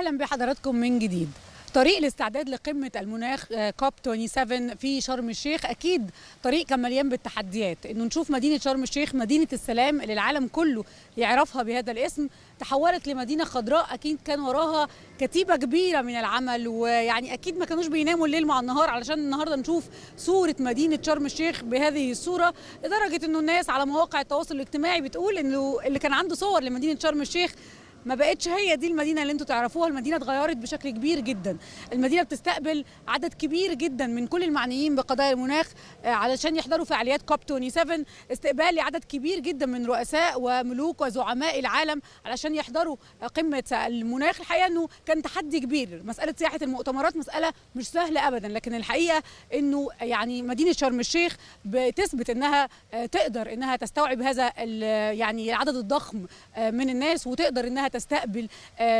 اهلا بحضراتكم من جديد. طريق الاستعداد لقمه المناخ كوب 27 في شرم الشيخ اكيد طريق كان مليان بالتحديات، انه نشوف مدينه شرم الشيخ مدينه السلام اللي العالم كله يعرفها بهذا الاسم تحولت لمدينه خضراء. اكيد كان وراها كتيبه كبيره من العمل، ويعني اكيد ما كانوش بيناموا الليل مع النهار علشان النهارده نشوف صوره مدينه شرم الشيخ بهذه الصوره، لدرجه انه الناس على مواقع التواصل الاجتماعي بتقول انه اللي كان عنده صور لمدينه شرم الشيخ ما بقتش هي دي المدينه اللي انتوا تعرفوها. المدينه اتغيرت بشكل كبير جدا. المدينه بتستقبل عدد كبير جدا من كل المعنيين بقضايا المناخ علشان يحضروا فعاليات كوب 27. استقبال لعدد كبير جدا من رؤساء وملوك وزعماء العالم علشان يحضروا قمه المناخ. الحقيقه انه كان تحدي كبير، مساله سياحه المؤتمرات مساله مش سهله ابدا، لكن الحقيقه انه يعني مدينه شرم الشيخ بتثبت انها تقدر انها تستوعب هذا يعني العدد الضخم من الناس، وتقدر انها تستقبل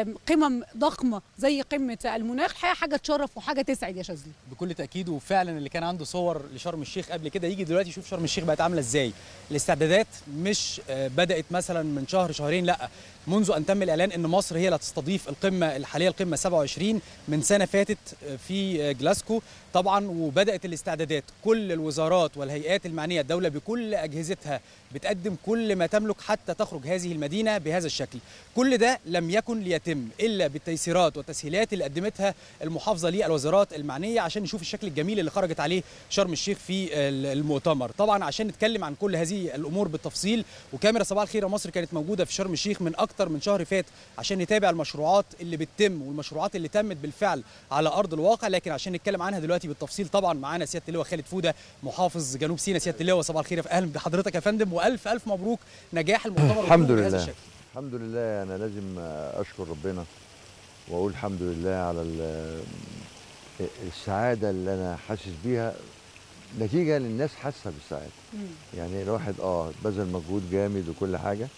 قمم ضخمه زي قمه المناخ. الحقيقه حاجه تشرف وحاجه تسعد يا شاذلي بكل تاكيد. وفعلا اللي كان عنده صور لشرم الشيخ قبل كده يجي دلوقتي يشوف شرم الشيخ بقت عامله ازاي. الاستعدادات مش بدات مثلا من شهر شهرين، لا، منذ ان تم الاعلان ان مصر هي اللي هتستضيف القمه الحاليه، القمه 27 من سنه فاتت في جلاسكو طبعا. وبدات الاستعدادات، كل الوزارات والهيئات المعنيه، الدوله بكل اجهزتها بتقدم كل ما تملك حتى تخرج هذه المدينه بهذا الشكل. كل ده لم يكن ليتم الا بالتيسيرات والتسهيلات اللي قدمتها المحافظه للوزارات المعنيه عشان نشوف الشكل الجميل اللي خرجت عليه شرم الشيخ في المؤتمر. طبعا عشان نتكلم عن كل هذه الامور بالتفصيل، وكاميرا صباح الخير يا مصر كانت موجوده في شرم الشيخ من اكتر من شهر فات عشان نتابع المشروعات اللي بتتم والمشروعات اللي تمت بالفعل على ارض الواقع. لكن عشان نتكلم عنها دلوقتي بالتفصيل طبعا معانا سياده اللواء خالد فوده محافظ جنوب سيناء. سياده اللواء صباح الخير، اهلا بحضرتك يا فندم، والف الف مبروك نجاح المؤتمر. الحمد لله الحمد لله. انا لازم اشكر ربنا واقول الحمد لله على السعاده اللي انا حاسس بيها، نتيجه للناس حاسه بالسعاده. يعني الواحد بذل مجهود جامد وكل حاجه،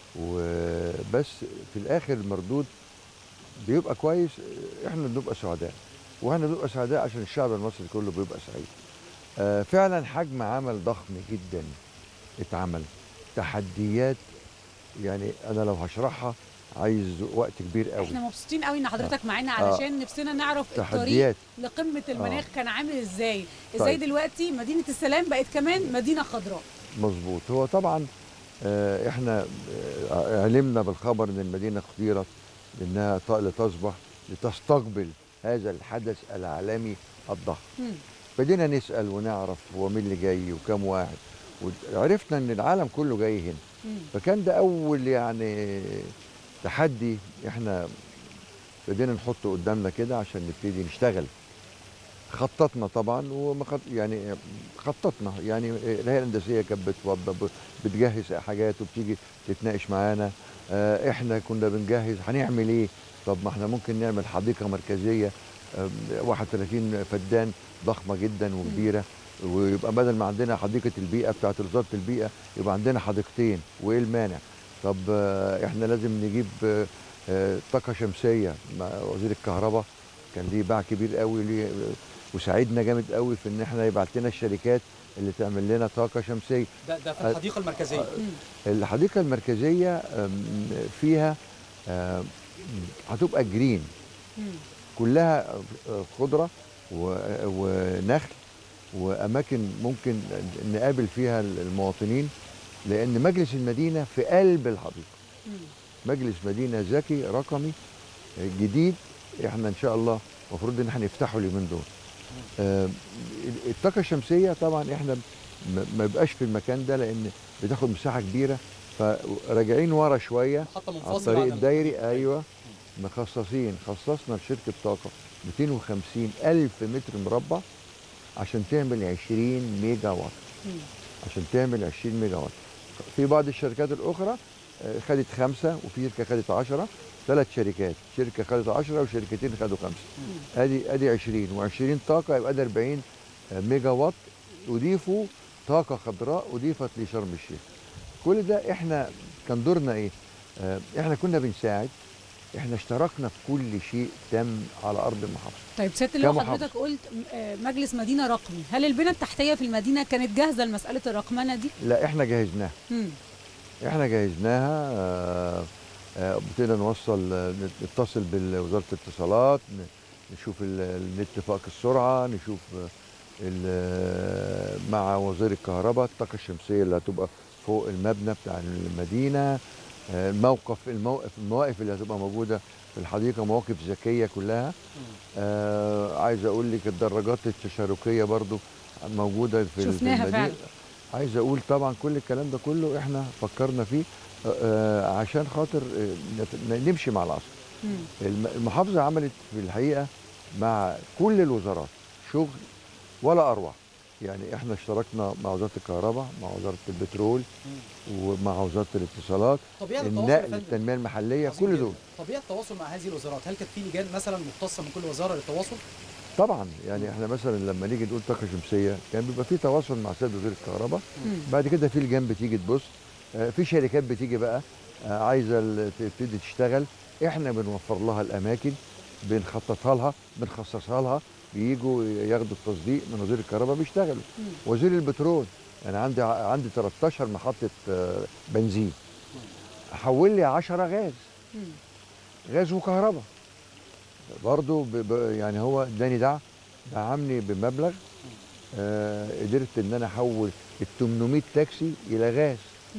وبس في الاخر المردود بيبقى كويس. احنا بنبقى سعداء، واحنا بنبقى سعداء عشان الشعب المصري كله بيبقى سعيد. فعلا حجم عمل ضخم جدا اتعمل، تحديات يعني انا لو هشرحها عايز وقت كبير قوي. احنا مبسوطين قوي ان حضرتك معانا علشان نفسنا نعرف تحديات. الطريق لقمه المناخ كان عامل ازاي. طيب. دلوقتي مدينه السلام بقت كمان مدينه خضراء. مظبوط. هو طبعا احنا علمنا بالخبر ان المدينه اختيرت انها لتصبح لتستقبل هذا الحدث العالمي الضخم. بدينا نسال ونعرف هو مين اللي جاي وكم واحد، وعرفنا ان العالم كله جاي هنا. فكان ده اول يعني تحدي احنا بدينا نحطه قدامنا كده عشان نبتدي نشتغل. خططنا طبعا خططنا يعني الهيئه الهندسيه كانت بتجهز حاجات وبتيجي تتناقش معانا. احنا كنا بنجهز هنعمل ايه. طب ما احنا ممكن نعمل حديقه مركزيه 31 فدان ضخمه جدا وكبيره، ويبقى بدل ما عندنا حديقه البيئه بتاعت وزاره البيئه يبقى عندنا حديقتين، وايه المانع؟ طب احنا لازم نجيب طاقه شمسيه. مع وزير الكهرباء كان ليه باع كبير قوي وساعدنا جامد قوي في ان احنا يبعت لنا الشركات اللي تعمل لنا طاقه شمسيه. ده في الحديقه المركزيه. الحديقه المركزيه فيها هتبقى جرين، كلها خضره ونخل واماكن ممكن نقابل فيها المواطنين، لان مجلس المدينه في قلب الحديقه. مجلس مدينه ذكي رقمي جديد، احنا ان شاء الله المفروض ان احنا نفتحه اليومين دول. الطاقه الشمسيه طبعا احنا ما يبقاش في المكان ده لان بتاخد مساحه كبيره، فراجعين ورا شويه على الطريق الدايري. ايوه، خصصنا لشركه طاقه 250 ألف متر مربع عشان تعمل 20 ميجا وات. عشان تعمل 20 ميجا وات. في بعض الشركات الاخرى خدت 5 وفي شركه خدت 10. 3 شركات، شركه خدت 10 وشركتين خدوا 5. ادي 20 و20 طاقه يبقى ده 40 ميجا وات. اضيفوا طاقه خضراء اضيفت لشرم الشيخ. كل ده احنا كان دورنا ايه؟ احنا كنا بنساعد، احنا اشتركنا في كل شيء تم على ارض المحافظه. طيب سياده اللواء، حضرتك قلت مجلس مدينه رقمي، هل البنى التحتيه في المدينه كانت جاهزه لمساله الرقمنه دي؟ لا، احنا جهزناها. احنا جهزناها ابتدينا نتصل بوزاره الاتصالات، نشوف النت فائق السرعه، نشوف مع وزير الكهرباء الطاقه الشمسيه اللي هتبقى فوق المبنى بتاع المدينه، المواقف اللي هتبقى موجوده في الحديقه، مواقف ذكيه كلها. عايز اقول لك الدراجات التشاركيه برضو موجوده في شفناها فعلا. عايز اقول طبعا كل الكلام ده كله احنا فكرنا فيه عشان خاطر نمشي مع العصر. المحافظه عملت في الحقيقه مع كل الوزارات شغل ولا اروع. يعني احنا اشتركنا مع وزاره الكهرباء، مع وزاره البترول، ومع وزاره الاتصالات، النقل، التنميه المحليه، كل دول. طبيعه التواصل مع هذه الوزارات، هل كانت في لجان مثلا مختصه من كل وزاره للتواصل؟ طبعا، يعني احنا مثلا لما نيجي نقول طاقه شمسيه كان بيبقى في تواصل مع سيد وزير الكهرباء. بعد كده في لجان بتيجي تبص، في شركات بتيجي بقى عايزه تبتدي تشتغل، احنا بنوفر لها الاماكن، بنخططها لها، بنخصصها لها، بييجوا ياخدوا التصديق من وزير الكهرباء بيشتغلوا. وزير البترول انا عندي 13 محطه بنزين، حول لي 10 غاز وكهرباء برضو. يعني هو اداني دعمني بمبلغ، قدرت ان انا احول ال 800 تاكسي الى غاز.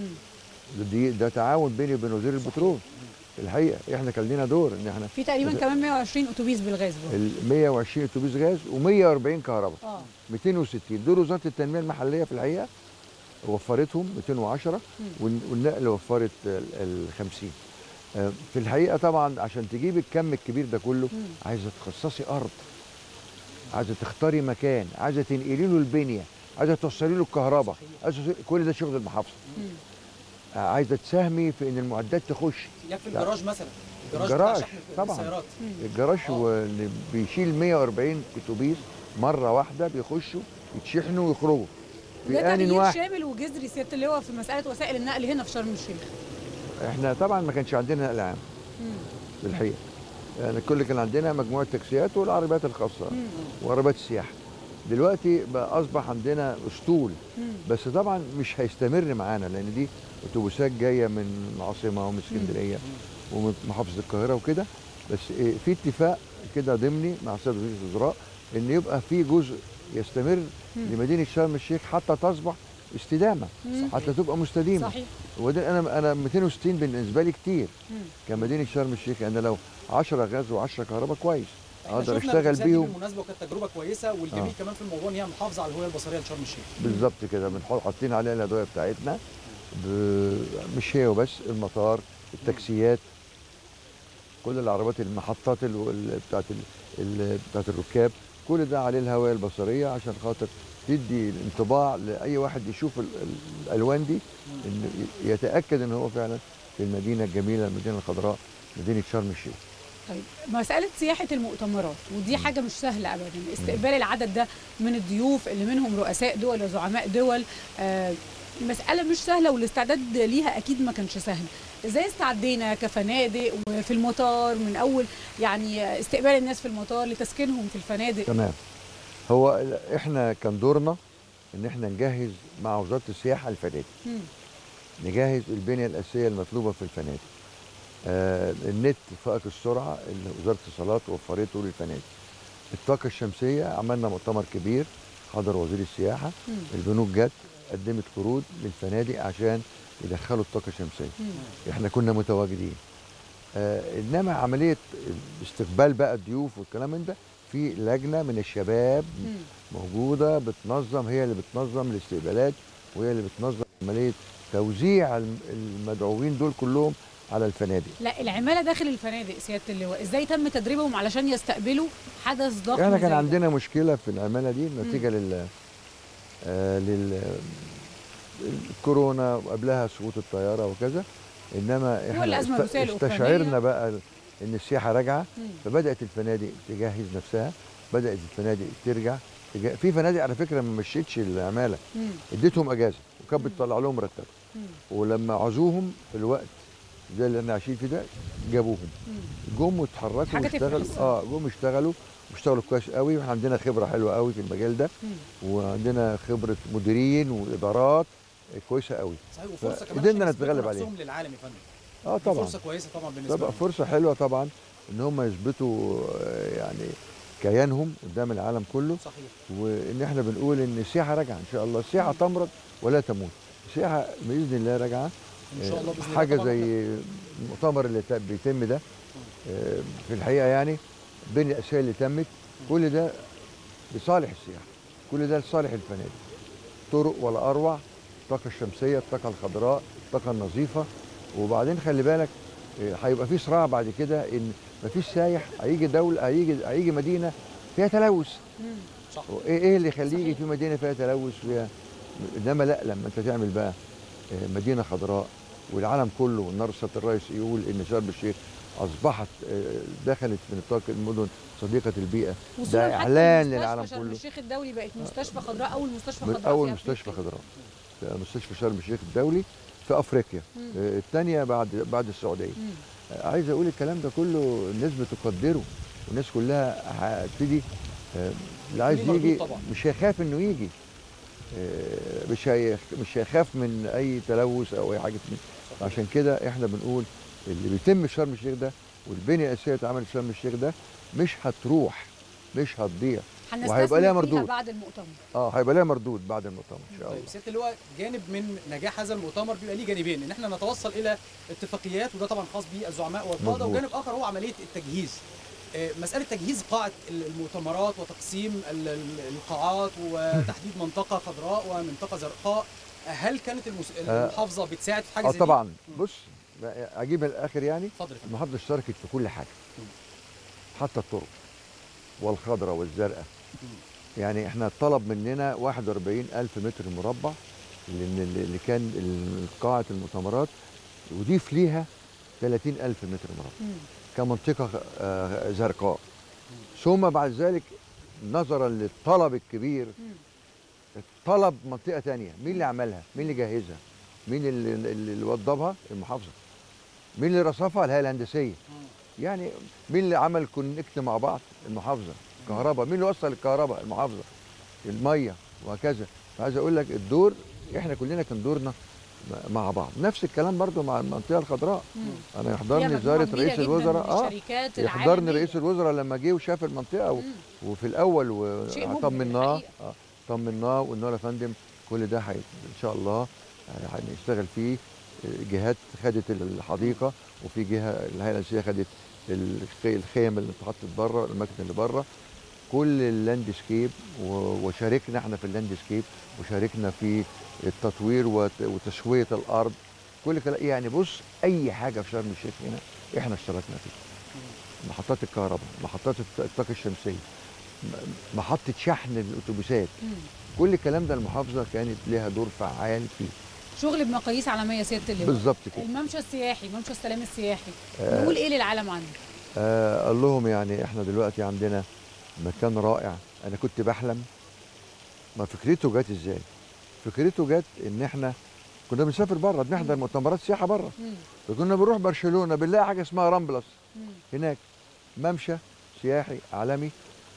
ده تعاون بيني وبين وزير البترول. الحقيقه احنا كان لنا دور ان احنا في تقريبا كمان 120 اتوبيس بالغاز، 120 اتوبيس غاز و140 كهرباء، 260 دول وزاره التنميه المحليه في الحقيقه وفرتهم 210، والنقل وفرت ال 50. في الحقيقه طبعا عشان تجيب الكم الكبير ده كله عايزه تخصصي ارض، عايزه تختاري مكان، عايزه تنقلي له البنيه، عايزه توصلي له الكهرباء، كل ده شغل المحافظه. عايزه تساهمي في ان المعدات تخش. يكفي الجراج مثلا، الجراج طبعا، الجراج اللي بيشيل 140 اتوبيس مره واحده، بيخشوا يتشحنوا ويخرجوا في آن واحد. شامل وجذري سياده اللواء في مساله وسائل النقل هنا في شرم الشيخ. احنا طبعا ما كانش عندنا نقل عام في الحقيقه، يعني كل كان عندنا مجموعه تاكسيات والعربيات الخاصه وعربيات السياحه. دلوقتي بقى اصبح عندنا اسطول، بس طبعا مش هيستمر معانا لان دي اتوبيسات جايه من العاصمه ومن اسكندريه ومن محافظه القاهره وكده. بس في اتفاق كده ضمني مع سيد رئيس الوزراء ان يبقى في جزء يستمر لمدينه شرم الشيخ حتى تصبح استدامه، حتى تبقى مستديمه. صحيح. وده انا 260 بالنسبه لي كتير كمدينه شرم الشيخ. انا لو 10 غاز و10 كهرباء كويس اقدر اشتغل بيهم. بالمناسبه وكانت تجربه كويسه، والجميل كمان في الموضوع ان هي محافظه على الهويه البصريه لشرم الشيخ. بالظبط كده، حاطين عليها الادويه بتاعتنا، مش هي وبس، المطار، التاكسيات، كل العربيات، المحطات بتاعت الركاب، كل ده عليه الهويه البصريه عشان خاطر تدي الانطباع لاي واحد يشوف الالوان دي انه يتاكد ان هو فعلا في المدينه الجميله، المدينه الخضراء، مدينه شرم الشيخ. طيب، مساله سياحه المؤتمرات ودي حاجه مش سهله ابدا، استقبال العدد ده من الضيوف اللي منهم رؤساء دول وزعماء دول، مساله مش سهله، والاستعداد ليها اكيد ما كانش سهل. ازاي استعدينا كفنادق وفي المطار من اول يعني استقبال الناس في المطار لتسكينهم في الفنادق؟ تمام. هو احنا كان دورنا ان احنا نجهز مع وزاره السياحه الفنادق، نجهز البنيه الاساسيه المطلوبه في الفنادق. النت فائق السرعه اللي وزاره الاتصالات وفرته للفنادق. الطاقه الشمسيه عملنا مؤتمر كبير، حضر وزير السياحه، البنوك جت قدمت قروض للفنادق عشان يدخلوا الطاقه الشمسيه. احنا كنا متواجدين. انما عمليه استقبال بقى الضيوف والكلام من ده في لجنه من الشباب موجوده بتنظم، هي اللي بتنظم الاستقبالات وهي اللي بتنظم عمليه توزيع المدعوين دول كلهم على الفنادق. لا، العماله داخل الفنادق سياده اللواء ازاي تم تدريبهم علشان يستقبلوا حدث ضخم؟ احنا كان عندنا مشكله في العماله دي نتيجه الكورونا وقبلها سقوط الطياره وكذا، انما احنا استشعرنا بقى ان السياحه راجعه، فبدات الفنادق تجهز نفسها، بدات الفنادق ترجع. في فنادق على فكره ما مشيتش العماله، اديتهم اجازه وكانت بتطلع لهم مرتب، ولما عزوهم في الوقت زي اللي احنا عايشين فيه ده جابوهم، جم واتحركوا واشتغلوا. جم اشتغلوا كويس قوي، واحنا عندنا خبره حلوه قوي في المجال ده، وعندنا خبره مديرين وادارات كويسه قوي. صحيح، وفرصه كمان قدرنا نتغلب عليها للعالم يا فندم. طبعا فرصه كويسه طبعا بالنسبه تبقى لهم. فرصه حلوه طبعا ان هم يثبتوا يعني كيانهم قدام العالم كله. صحيح. وان احنا بنقول ان السياحه راجعه ان شاء الله، السياحه تمرض ولا تموت، السياحه باذن الله راجعه ان شاء الله باذن الله. حاجه زي المؤتمر اللي بيتم ده في الحقيقه يعني بين الاشياء اللي تمت كل ده لصالح السياحه، كل ده لصالح الفنادق. طرق ولا اروع، الطاقه الشمسيه، الطاقه الخضراء، الطاقه النظيفه. وبعدين خلي بالك هيبقى في صراع بعد كده ان مفيش سايح هيجي دوله، هيجي مدينه فيها تلوث. صح. ايه اللي يخليه يجي في مدينه فيها تلوث فيها؟ انما لا، لما انت تعمل بقى مدينه خضراء والعالم كله، والنرصة الرئيس يقول ان شرم الشيخ اصبحت دخلت في نطاق المدن صديقه البيئه، ده اعلان للعالم شرم كله. الشيخ الدولي بقت مستشفى خضراء، اول مستشفى خضراء اول مستشفى خضراء، مستشفى شرم الشيخ الدولي في افريقيا، الثانيه بعد السعوديه. عايز اقول الكلام ده كله الناس بتقدره، والناس كلها هتبتدي اللي عايز يجي مش هيخاف انه يجي، مش هيخاف من اي تلوث او اي حاجه. عشان كده احنا بنقول اللي بيتم في شرم الشيخ ده والبنيه الاساسيه اللي اتعملت في شرم الشيخ ده مش هتروح، مش هتضيع، وهيبقى لها مردود بعد المؤتمر. هيبقى لها مردود بعد المؤتمر ان شاء الله. طيب سياده اللواء، جانب من نجاح هذا المؤتمر بيبقى ليه جانبين، ان احنا نتوصل الى اتفاقيات وده طبعا خاص بالزعماء والقاده، وجانب اخر هو عمليه التجهيز. مساله تجهيز قاعه المؤتمرات وتقسيم القاعات وتحديد منطقه خضراء ومنطقه زرقاء، هل كانت المحافظه بتساعد في حاجه زي دي؟ طبعا. بص اجيب الاخر يعني. اتفضل. المحافظه اشتركت في كل حاجه حتى الطرق والخضراء والزرقاء. يعني احنا طلب مننا 41,000 متر مربع اللي كان قاعه المؤتمرات، يضيف ليها 30,000 متر مربع كمنطقه زرقاء. ثم بعد ذلك نظرا للطلب الكبير طلب منطقه ثانيه. مين اللي عملها؟ مين اللي جهزها؟ مين اللي وضبها؟ المحافظه. مين اللي رصفها؟ الهيئه الهندسيه. يعني مين اللي عمل كونكت مع بعض؟ المحافظه. كهرباء. مين اللي وصل الكهرباء؟ المحافظه. الميه وهكذا. فعايز اقول لك الدور احنا كلنا كان دورنا مع بعض. نفس الكلام برضو مع المنطقه الخضراء. انا يحضرني زياره رئيس الوزراء يحضرني رئيس الوزراء لما جه وشاف المنطقه وفي الاول طمناه وقلنا له يا فندم كل ده ان شاء الله هنشتغل فيه. جهات خدت الحديقه، وفي جهه الهيئه الهندسيه خدت الخيم اللي اتحطت بره، الاماكن اللي بره، كل اللاندسكيب، وشاركنا احنا في اللاندسكيب، وشاركنا في التطوير وتسويه الارض. كل كلام يعني. بص اي حاجه في شرم الشيخ هنا احنا اشتركنا فيها. محطات الكهرباء، محطات الطاقه الشمسيه، محطه شحن الاتوبيسات، كل الكلام ده المحافظه كانت لها دور فعال فيه. شغل بمقاييس عالميه سياده اللواء. بالظبط كده. الممشى السياحي، ممشى السلام السياحي، نقول ايه للعالم عنه؟ قال لهم يعني احنا دلوقتي عندنا مكان رائع. انا كنت بحلم. ما فكرته جت ازاي؟ فكرته جت ان احنا كنا بنسافر بره، بنحضر مؤتمرات سياحه بره، فكنا بنروح برشلونه بنلاقي حاجه اسمها رامبلس هناك، ممشى سياحي عالمي.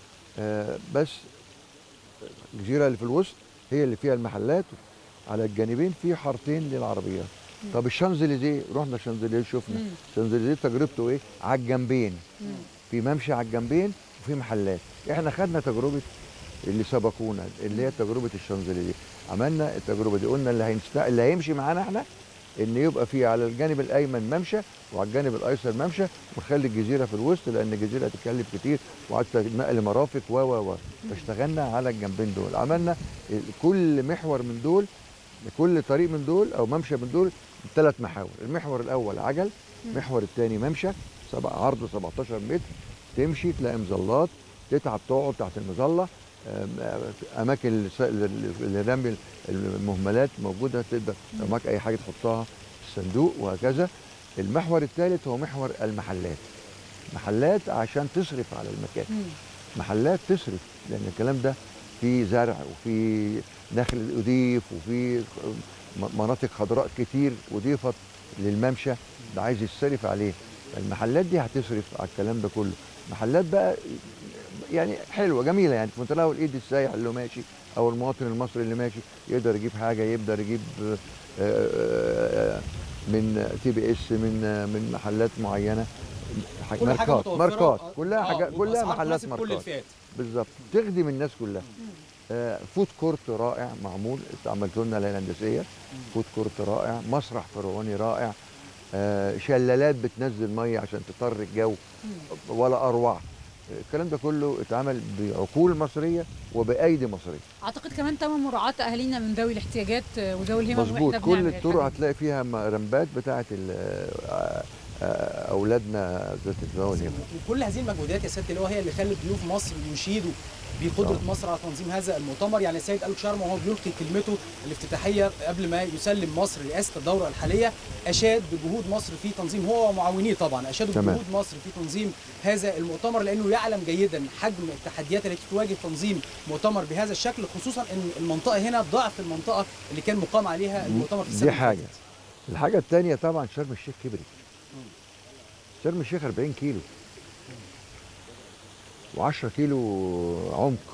بس الجزيره اللي في الوسط هي اللي فيها المحلات، على الجانبين في حارتين للعربيات. طب الشانزليزيه، رحنا الشانزليزيه شفنا الشانزليزيه تجربته ايه؟ على الجنبين، في ممشى على الجنبين وفي محلات. احنا خدنا تجربه اللي سبقونا اللي هي تجربه الشانزليزيه، عملنا التجربه دي، قلنا اللي هيمشي معانا احنا ان يبقى في على الجانب الايمن ممشى وعلى الجانب الايسر ممشى، ونخلي الجزيره في الوسط لان الجزيره هتتكلف كتير وحتى نقل مرافق و فاشتغلنا على الجنبين دول. عملنا كل محور من دول، كل طريق من دول او ممشى من دول 3 محاور. المحور الاول عجل، المحور الثاني ممشى عرضه 17 متر، تمشي تلاقي مظلات، تتعب تقعد تحت المظله، اماكن لرمي المهملات موجوده، تقدر لو معاك اي حاجه تحطها في الصندوق وهكذا. المحور الثالث هو محور المحلات. محلات عشان تصرف على المكان، محلات تصرف لان الكلام ده في زرع وفي نخل اضيف وفي مناطق خضراء كتير اضيفت للممشى ده عايز يتصرف عليه. المحلات دي هتصرف على الكلام ده كله. محلات بقى يعني حلوه جميله، يعني في متناول ايد السايح اللي ماشي او المواطن المصري اللي ماشي، يقدر يجيب حاجه، يقدر يجيب من تي بي اس، من محلات معينه، كل حاجة ماركات متوفرة. ماركات كلها حاجات، كلها وبأسعار محلات تناسب كل ماركات الفئات. بالظبط، تخدم الناس كلها. فود كورت رائع معمول، عملت لنا الهندسيه، فود كورت رائع، مسرح فرعوني رائع، شلالات بتنزل ميه عشان تطر الجو ولا اروع. الكلام ده كله اتعمل بعقول مصريه وبايدي مصريه. اعتقد كمان تم مراعاه اهالينا من ذوي الاحتياجات وذوي الهمم مظبوط، واحنا كل بنعمل الطرق الحاجات دي. هتلاقي فيها رمبات بتاعه اولادنا ذات الذوي الهمم. وكل هذه المجهودات يا سياده اللواء هي اللي خلت ضيوف مصر يشيدوا بقدره مصر على تنظيم هذا المؤتمر. يعني السيد ألوك شرم وهو بيلقي كلمته الافتتاحيه قبل ما يسلم مصر رئاسه الدوره الحاليه اشاد بجهود مصر في تنظيم، هو ومعاونيه طبعا اشادوا بجهود مصر في تنظيم هذا المؤتمر، لانه يعلم جيدا حجم التحديات التي تواجه تنظيم مؤتمر بهذا الشكل، خصوصا ان المنطقه هنا ضعف المنطقه اللي كان مقام عليها المؤتمر في السنه دي حاجه. الحاجه الثانيه طبعا شرم الشيخ كبرت. شرم الشيخ 40 كيلو و10 كيلو عمق،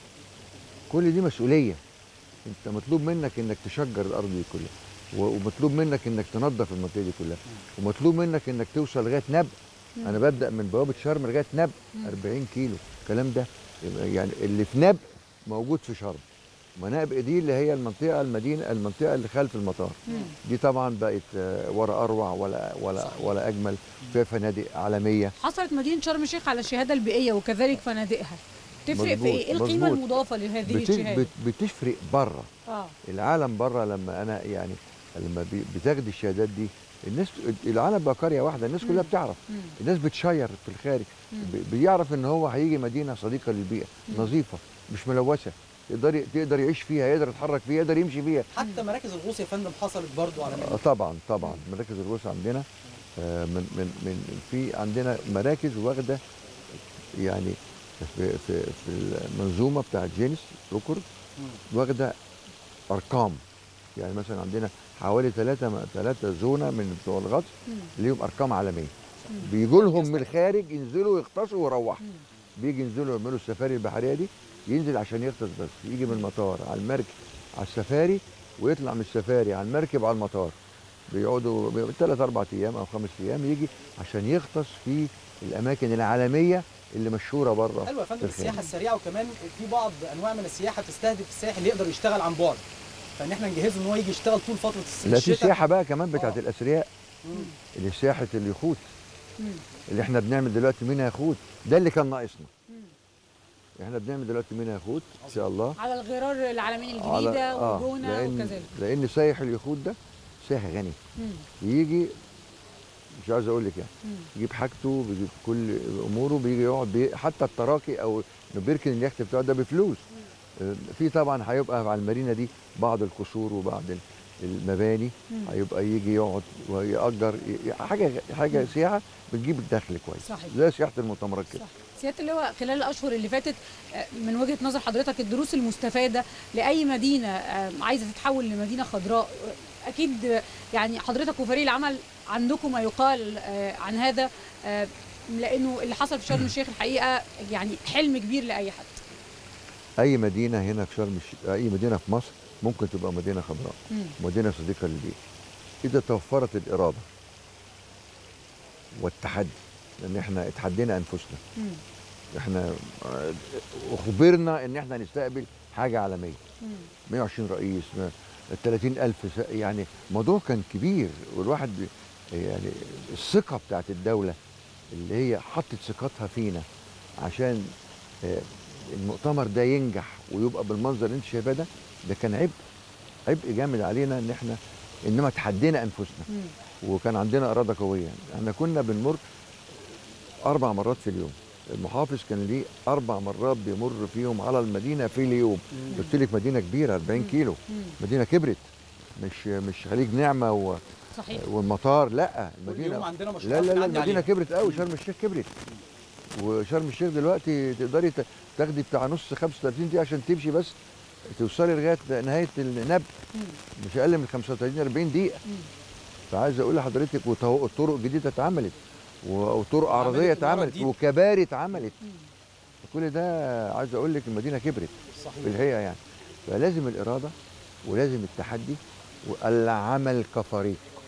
كل دي مسؤوليه. انت مطلوب منك انك تشجر الارض دي كلها، ومطلوب منك انك تنظف المنطقه دي كلها، ومطلوب منك انك توصل لغايه نبأ. انا ببدا من بوابه شرم لغايه نبأ 40 كيلو. الكلام ده يعني اللي في نبأ موجود في شرم. منابق دي اللي هي المنطقه المنطقه اللي خلف المطار. دي طبعا بقت ولا اروع ولا اجمل، فيها فنادق عالميه. حصلت مدينه شرم الشيخ على الشهاده البيئيه وكذلك فنادقها. تفرق في ايه؟ القيمه المضافه لهذه الشهاده؟ بتفرق بره. العالم بره لما انا يعني لما بتاخد الشهادات دي، الناس العالم بقى قريه واحده، الناس كلها بتعرف. الناس بتشير في الخارج، بيعرف ان هو هيجي مدينه صديقه للبيئه، نظيفه مش ملوثه، يقدر يعيش فيها، يقدر يتحرك فيها، يقدر يمشي فيها. حتى مراكز الغوص يا فندم حصلت برضو على طبعا مراكز الغوص عندنا من في عندنا مراكز واخده يعني في المنظومه بتاعت جينيس ريكورد، واخده ارقام. يعني مثلا عندنا حوالي ثلاثة زونه من بتوع الغطس ليهم ارقام عالميه. بيجوا لهم من الخارج ينزلوا يغطسوا ويروحوا. بيجي ينزلوا يعملوا السفاري البحريه دي، ينزل عشان يغطس بس، يجي من المطار على المركب على السفاري، ويطلع من السفاري على المركب على المطار. بيقعدوا 3 4 ايام او 5 ايام، يجي عشان يغطس في الاماكن العالميه اللي مشهوره بره. حلوه يا فندم السياحه السريعه، وكمان في بعض انواع من السياحه تستهدف السائح اللي يقدر يشتغل عن بعد، فان احنا نجهزه ان هو يجي يشتغل طول فتره الشتاء. لا، في سياحه بقى كمان بتاعت الاثرياء، اللي سياحه اليخوت، اللي احنا بنعمل دلوقتي منها يخوت، ده اللي كان ناقصنا. احنا بنعمل دلوقتي منها يخوت ان شاء الله على الغرار العالمين الجديده وجونه وكذلك. لان سايح اليخوت ده سايح غني، يجي مش عايز اقول لك يعني يجيب حاجته، بيجيب كل اموره، بيجي يقعد حتى التراكي او بيركن اليخت بتاعه ده بفلوس. في طبعا هيبقى على المارينا دي بعض القصور وبعض المباني، هيبقى يجي يقعد ويأجر حاجه سياحه بتجيب الدخل كويس. صحيح. زي سياحه المؤتمرات كده. سياده اللواء، خلال الاشهر اللي فاتت من وجهه نظر حضرتك الدروس المستفاده لاي مدينه عايزه تتحول لمدينه خضراء، اكيد يعني حضرتك وفريق العمل عندكم ما يقال عن هذا، لانه اللي حصل في شرم الشيخ الحقيقه يعني حلم كبير لاي حد. اي مدينه هنا في شرم الشيخ، اي مدينه في مصر ممكن تبقى مدينه خضراء، مدينه صديقه للبيئه، اذا توفرت الاراده والتحدي. لان احنا اتحدينا انفسنا، احنا اخبرنا ان احنا نستقبل حاجه عالميه، 120 رئيس، 30,000 يعني الموضوع كان كبير. والواحد يعني الثقه بتاعت الدوله اللي هي حطت ثقتها فينا عشان المؤتمر ده ينجح ويبقى بالمنظر اللي انت شايفاه ده كان عبء جامد علينا، ان احنا انما تحدينا انفسنا وكان عندنا اراده قويه. احنا كنا بنمر 4 مرات في اليوم، المحافظ كان ليه 4 مرات بيمر فيهم على المدينه في اليوم. قلت لك مدينه كبيره 40 كيلو، مدينه كبرت، مش خليج نعمه صحيح. والمطار، لا المدينه لا المدينه كبرت قوي. شرم الشيخ كبرت، وشرم الشيخ دلوقتي تقدري تاخدي بتاع نص 35 دقيقه عشان تمشي بس توصلي لغايه نهايه النبأ، مش اقل من 35 40 دقيقه. فعايز اقول لحضرتك وطرق جديده اتعملت، وطرق عرضيه اتعملت، وكباري اتعملت. كل ده عايز اقول لك المدينه كبرت في الحقيقه يعني. فلازم الاراده ولازم التحدي والعمل كفريق.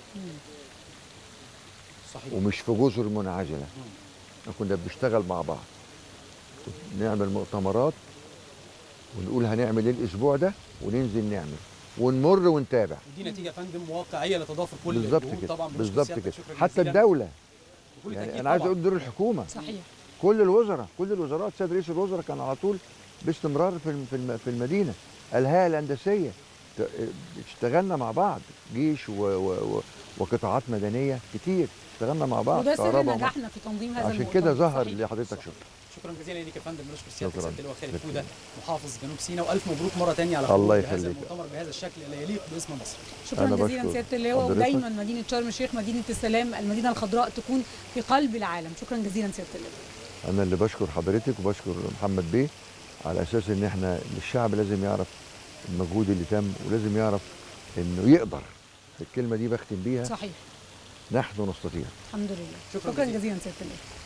صحيح. ومش في جزر منعزله. احنا كنا بنشتغل مع بعض، نعمل مؤتمرات ونقول هنعمل ايه الاسبوع ده، وننزل نعمل ونمر ونتابع. ودي نتيجه يا فندم واقعيه لتضافر كل بالظبط الجهود. كده، طبعا بنشكر بالظبط سيادتك كده. شكراً حتى جزيلاً. الدوله، بكل يعني تأكيد انا عايز طبعاً. اقول دور الحكومه، صحيح. كل الوزراء السيد رئيس الوزراء كان على طول باستمرار في المدينه. الهيئه الهندسيه اشتغلنا مع بعض، جيش وقطاعات مدنيه كتير اشتغلنا مع بعض. وده سر كهرباء نجاحنا في تنظيم هذا عشان المؤتمر. كده ظهر صحيح. لحضرتك شكرا. شكرا جزيلا ليك يا فندم. بنشكر سيادتك شكراً. سياده اللواء خالد شكراً. فوده محافظ جنوب سيناء، والف مبروك مره ثانيه على الله خروج هذا يخليك. المؤتمر بهذا الشكل اللي يليق باسم مصر. شكرا أنا جزيلا بشكر سياده اللواء. حضرتك. ودايما مدينه شرم الشيخ مدينه السلام، المدينه الخضراء تكون في قلب العالم. شكرا جزيلا سياده اللواء. انا اللي بشكر حضرتك وبشكر محمد بيه، على اساس ان احنا الشعب لازم يعرف المجهود اللي تم، ولازم يعرف انه يقدر. الكلمه دي بختم بيها، صحيح. نحن نستطيع. الحمد لله. شكراً شكرا جزيلاً. جزيلا سياده اللواء.